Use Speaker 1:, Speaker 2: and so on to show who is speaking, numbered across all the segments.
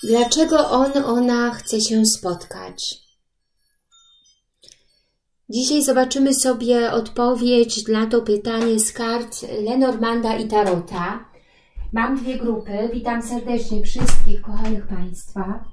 Speaker 1: Dlaczego ona chce się spotkać? Dzisiaj zobaczymy sobie odpowiedź na to pytanie z kart Lenormanda i Tarota. Mam dwie grupy. Witam serdecznie wszystkich kochanych Państwa.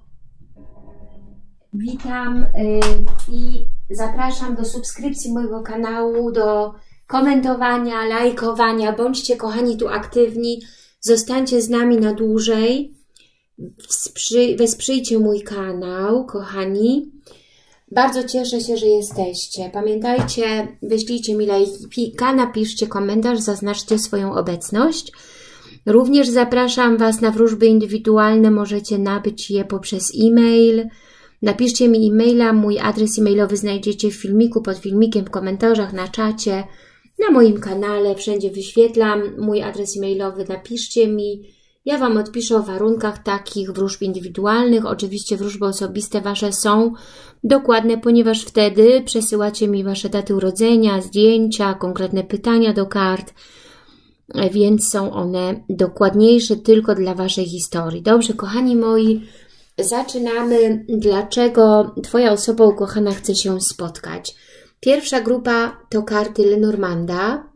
Speaker 1: Witam i zapraszam do subskrypcji mojego kanału, do komentowania, lajkowania. Bądźcie kochani tu aktywni. Zostańcie z nami na dłużej. Wesprzyjcie mój kanał, kochani. Bardzo cieszę się, że jesteście. Pamiętajcie, wyślijcie mi lajka, napiszcie komentarz, zaznaczcie swoją obecność. Również zapraszam Was na wróżby indywidualne. Możecie nabyć je poprzez e-mail. Napiszcie mi e-maila. Mój adres e-mailowy znajdziecie w filmiku, pod filmikiem, w komentarzach, na czacie, na moim kanale. Wszędzie wyświetlam mój adres e-mailowy. Napiszcie mi. Ja Wam odpiszę o warunkach takich wróżb indywidualnych. Oczywiście wróżby osobiste Wasze są dokładne, ponieważ wtedy przesyłacie mi Wasze daty urodzenia, zdjęcia, konkretne pytania do kart, więc są one dokładniejsze tylko dla Waszej historii. Dobrze, kochani moi, zaczynamy. Dlaczego Twoja osoba ukochana chce się spotkać? Pierwsza grupa to karty Lenormanda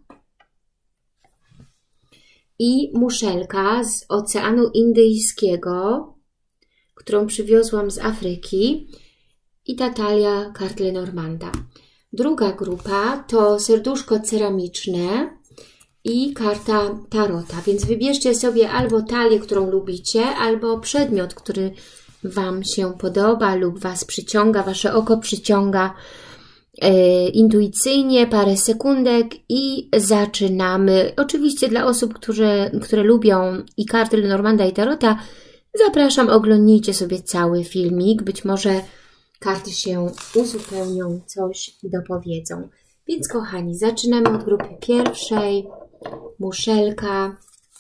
Speaker 1: i muszelka z Oceanu Indyjskiego, którą przywiozłam z Afryki, i ta talia kart Lenormanda. Druga grupa to serduszko ceramiczne i karta Tarota, więc wybierzcie sobie albo talię, którą lubicie, albo przedmiot, który Wam się podoba lub Was przyciąga, Wasze oko przyciąga intuicyjnie, parę sekundek i zaczynamy. Oczywiście dla osób, które lubią i karty Lenormanda i Tarota, zapraszam, oglądnijcie sobie cały filmik. Być może karty się uzupełnią, coś dopowiedzą. Więc kochani, zaczynamy od grupy pierwszej. Muszelka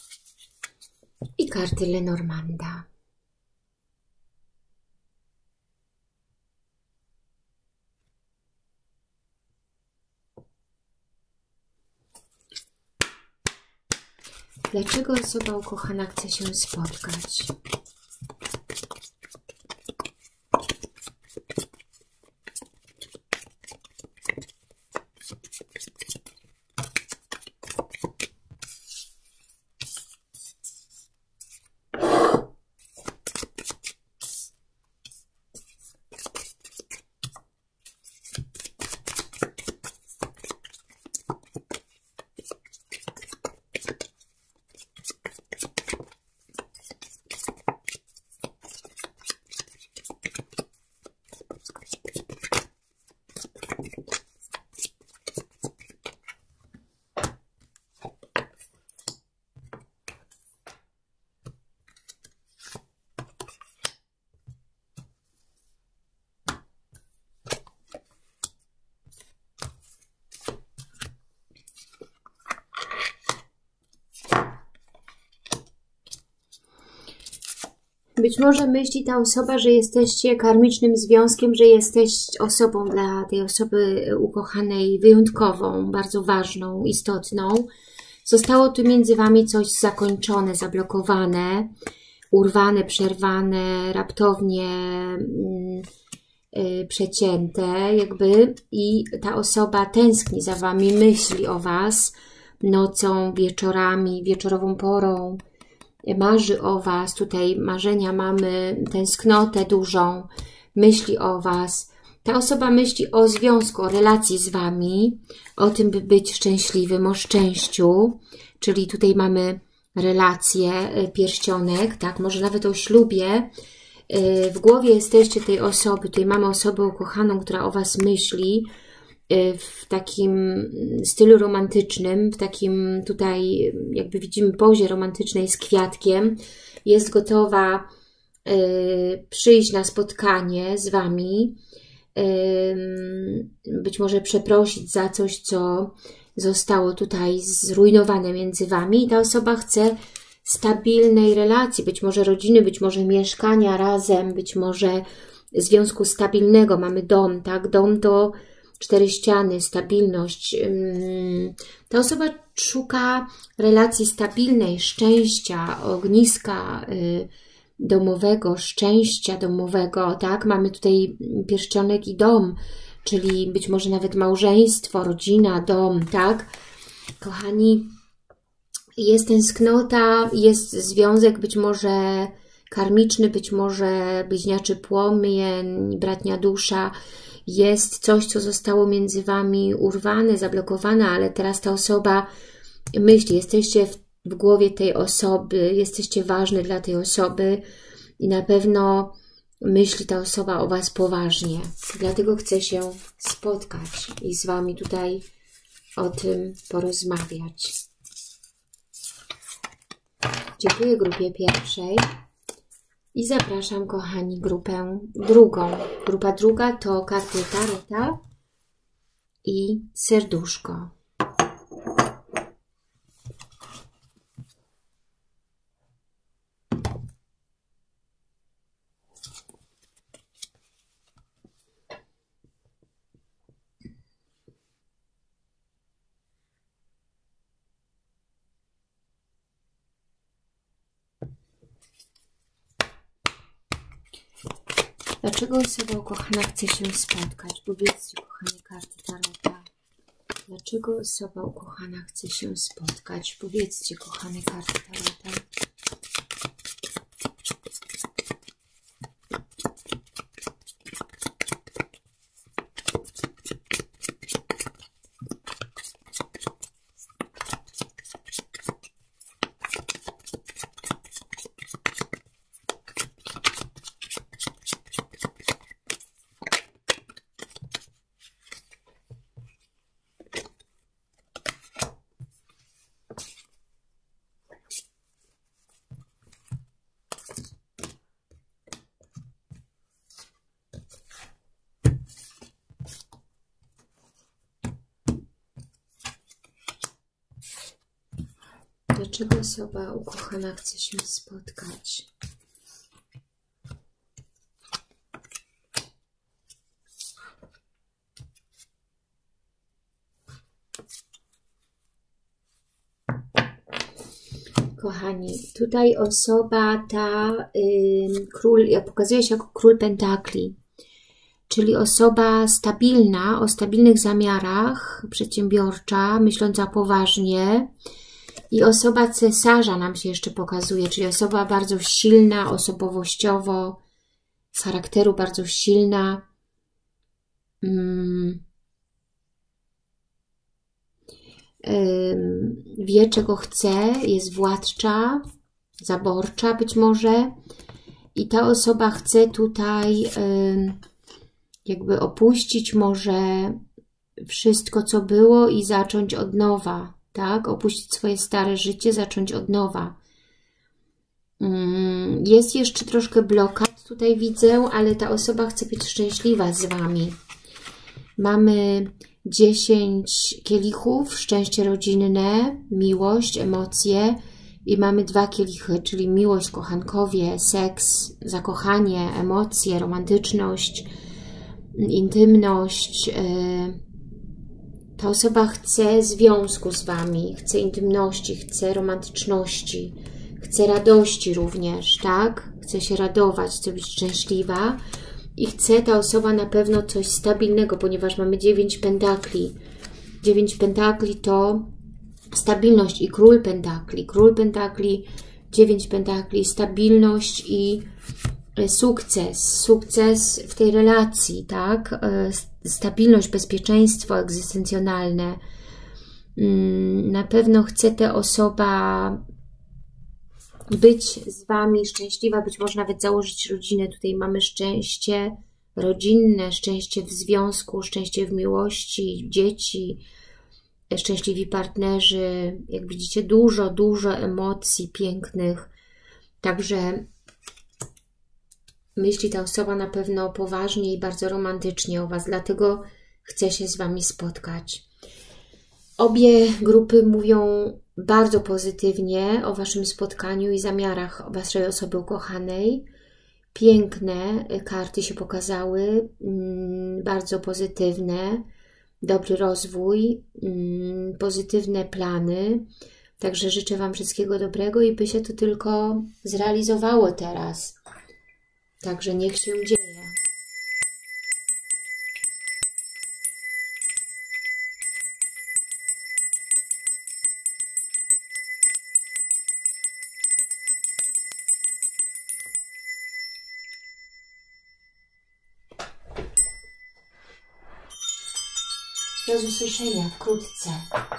Speaker 1: i karty Lenormanda. Dlaczego osoba ukochana chce się spotkać? Być może myśli ta osoba, że jesteście karmicznym związkiem, że jesteś osobą dla tej osoby ukochanej wyjątkową, bardzo ważną, istotną. Zostało tu między Wami coś zakończone, zablokowane, urwane, przerwane, raptownie przecięte jakby, i ta osoba tęskni za Wami, myśli o Was nocą, wieczorami, wieczorową porą. Marzy o Was, tutaj marzenia mamy, tęsknotę dużą, myśli o Was. Ta osoba myśli o związku, o relacji z Wami, o tym, by być szczęśliwym, o szczęściu, czyli tutaj mamy relację, pierścionek, tak, może nawet o ślubie. W głowie jesteście tej osoby, tutaj mamy osobę ukochaną, która o Was myśli, w takim stylu romantycznym, w takim tutaj jakby widzimy pozie romantycznej z kwiatkiem. Jest gotowa przyjść na spotkanie z Wami, być może przeprosić za coś, co zostało tutaj zrujnowane między Wami. I ta osoba chce stabilnej relacji, być może rodziny, być może mieszkania razem, być może związku stabilnego. Mamy dom, tak? Dom to 4 ściany, stabilność. Ta osoba szuka relacji stabilnej, szczęścia, ogniska, domowego, szczęścia domowego, tak? Mamy tutaj pierścionek i dom, czyli być może nawet małżeństwo, rodzina, dom, tak? Kochani, jest tęsknota, jest związek być może karmiczny, być może bliźniaczy płomień, bratnia dusza. Jest coś, co zostało między Wami urwane, zablokowane, ale teraz ta osoba myśli, jesteście w głowie tej osoby, jesteście ważni dla tej osoby i na pewno myśli ta osoba o Was poważnie. Dlatego chcę się spotkać i z Wami tutaj o tym porozmawiać. Dziękuję grupie pierwszej i zapraszam, kochani, grupę drugą. Grupa druga to karty Tarota i serduszko. Dlaczego osoba ukochana chce się spotkać? Powiedzcie, kochane karty Tarota. Dlaczego osoba ukochana chce się spotkać? Powiedzcie, kochane karty Tarota. Dlaczego osoba ukochana chce się spotkać? Kochani, tutaj osoba ta, pokazuje się jako król pentakli, czyli osoba stabilna, o stabilnych zamiarach, przedsiębiorcza, myśląca poważnie. I osoba cesarza nam się jeszcze pokazuje, czyli osoba bardzo silna, osobowościowo, z charakteru bardzo silna. Wie, czego chce, jest władcza, zaborcza być może. I ta osoba chce tutaj jakby opuścić może wszystko, co było i zacząć od nowa. Tak? Opuścić swoje stare życie, zacząć od nowa. Jest jeszcze troszkę blokad, tutaj widzę, ale ta osoba chce być szczęśliwa z Wami. Mamy 10 kielichów, szczęście rodzinne, miłość, emocje i mamy 2 kielichy, czyli miłość, kochankowie, seks, zakochanie, emocje, romantyczność, intymność. Ta osoba chce związku z Wami, chce intymności, chce romantyczności, chce radości również, tak? Chce się radować, chce być szczęśliwa i chce ta osoba na pewno coś stabilnego, ponieważ mamy 9 pentakli. 9 pentakli to stabilność i król pentakli. Król pentakli, 9 pentakli, stabilność i sukces. Sukces w tej relacji, tak? Stabilność, bezpieczeństwo egzystencjonalne. Na pewno chce ta osoba być z Wami szczęśliwa, być może nawet założyć rodzinę. Tutaj mamy szczęście rodzinne, szczęście w związku, szczęście w miłości, dzieci, szczęśliwi partnerzy. Jak widzicie, dużo emocji pięknych. Także myśli ta osoba na pewno poważnie i bardzo romantycznie o Was, dlatego chce się z Wami spotkać. Obie grupy mówią bardzo pozytywnie o Waszym spotkaniu i zamiarach Waszej osoby ukochanej. Piękne karty się pokazały, bardzo pozytywne, dobry rozwój, pozytywne plany. Także życzę Wam wszystkiego dobrego i by się to tylko zrealizowało teraz. Także niech się dzieje. Do usłyszenia wkrótce.